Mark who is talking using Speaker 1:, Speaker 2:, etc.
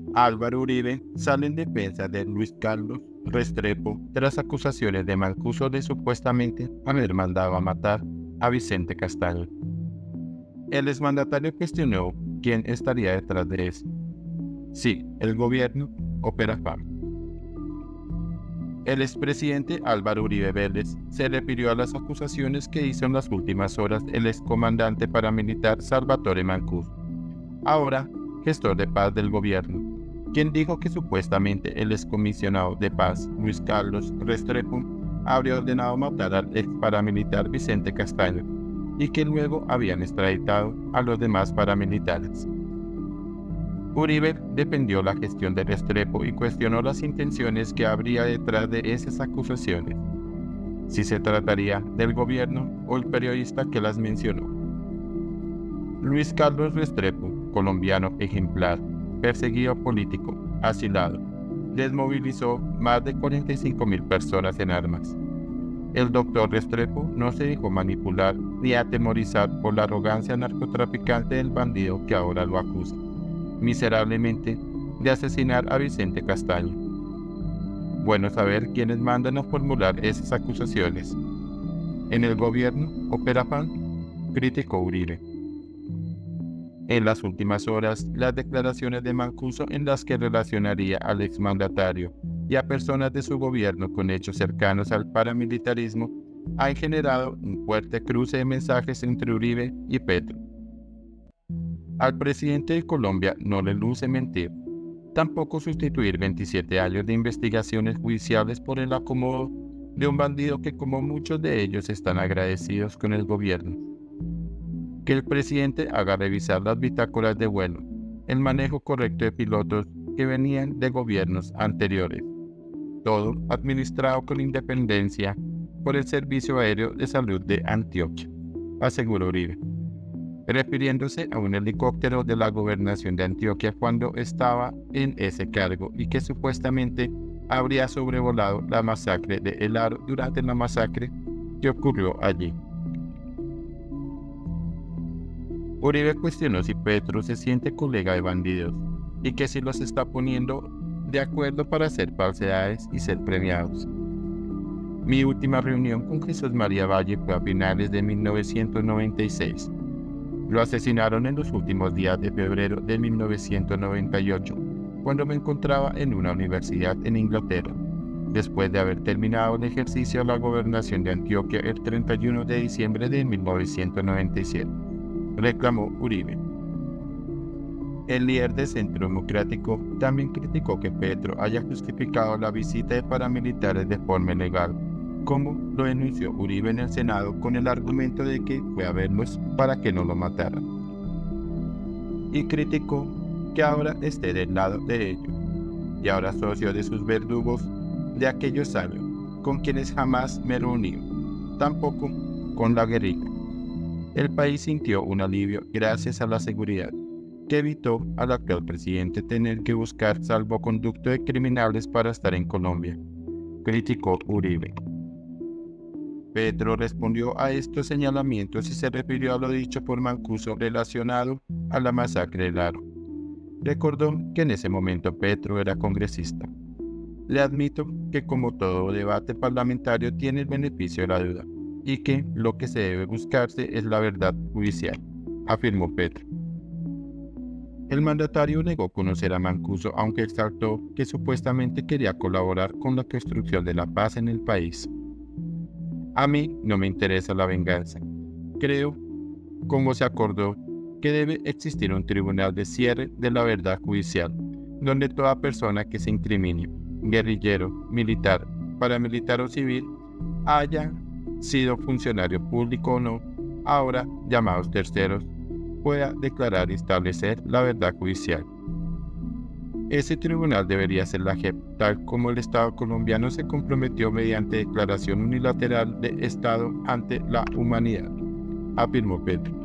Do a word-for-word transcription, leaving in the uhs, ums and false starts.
Speaker 1: Álvaro Uribe sale en defensa de Luis Carlos Restrepo tras acusaciones de Mancuso de supuestamente haber mandado a matar a Vicente Castaño. El exmandatario cuestionó quién estaría detrás de eso. Sí, el gobierno o Perafam. El expresidente Álvaro Uribe Vélez se refirió a las acusaciones que hizo en las últimas horas el excomandante paramilitar Salvatore Mancuso, ahora gestor de paz del gobierno, quien dijo que supuestamente el excomisionado de paz Luis Carlos Restrepo habría ordenado matar al ex paramilitar Vicente Castaño y que luego habían extraditado a los demás paramilitares. Uribe defendió la gestión de Restrepo y cuestionó las intenciones que habría detrás de esas acusaciones, si se trataría del gobierno o el periodista que las mencionó. Luis Carlos Restrepo, colombiano ejemplar, perseguido político, asilado, desmovilizó más de cuarenta y cinco mil personas en armas. El doctor Restrepo no se dejó manipular ni atemorizar por la arrogancia narcotraficante del bandido que ahora lo acusa, miserablemente, de asesinar a Vicente Castaño. Bueno saber quiénes mandan a formular esas acusaciones. En el gobierno o Perafam, criticó Uribe. En las últimas horas, las declaraciones de Mancuso en las que relacionaría al exmandatario y a personas de su gobierno con hechos cercanos al paramilitarismo han generado un fuerte cruce de mensajes entre Uribe y Petro. Al presidente de Colombia no le luce mentir, tampoco sustituir veintisiete años de investigaciones judiciales por el acomodo de un bandido que, como muchos de ellos, están agradecidos con el gobierno. Que el presidente haga revisar las bitácoras de vuelo, el manejo correcto de pilotos que venían de gobiernos anteriores, todo administrado con independencia por el Servicio Aéreo de Salud de Antioquia, aseguró Uribe, refiriéndose a un helicóptero de la gobernación de Antioquia cuando estaba en ese cargo y que supuestamente habría sobrevolado la masacre de El Aro durante la masacre que ocurrió allí. Uribe cuestionó si Petro se siente colega de bandidos y que si los está poniendo de acuerdo para hacer falsedades y ser premiados. Mi última reunión con Jesús María Valle fue a finales de mil novecientos noventa y seis. Lo asesinaron en los últimos días de febrero de mil novecientos noventa y ocho, cuando me encontraba en una universidad en Inglaterra, después de haber terminado el ejercicio de la gobernación de Antioquia el treinta y uno de diciembre de mil novecientos noventa y siete, reclamó Uribe. El líder del Centro Democrático también criticó que Petro haya justificado la visita de paramilitares de forma ilegal, como lo denunció Uribe en el Senado con el argumento de que fue a verlos para que no lo mataran. Y criticó que ahora esté del lado de ellos, y ahora socio de sus verdugos de aquellos años, con quienes jamás me reuní, tampoco con la guerrilla. El país sintió un alivio gracias a la seguridad, que evitó al actual presidente tener que buscar salvoconducto de criminales para estar en Colombia, criticó Uribe. Petro respondió a estos señalamientos y se refirió a lo dicho por Mancuso relacionado a la masacre del Aro. Recordó que en ese momento Petro era congresista. Le admito que, como todo debate parlamentario, tiene el beneficio de la duda y que lo que se debe buscarse es la verdad judicial, afirmó Petro. El mandatario negó conocer a Mancuso, aunque exaltó que supuestamente quería colaborar con la construcción de la paz en el país. A mí no me interesa la venganza. Creo, como se acordó, que debe existir un tribunal de cierre de la verdad judicial, donde toda persona que se incrimine, guerrillero, militar, paramilitar o civil, haya sido funcionario público o no, ahora llamados terceros, pueda declarar y establecer la verdad judicial. Ese tribunal debería ser la J E P, tal como el Estado colombiano se comprometió mediante declaración unilateral de Estado ante la humanidad, afirmó Petro.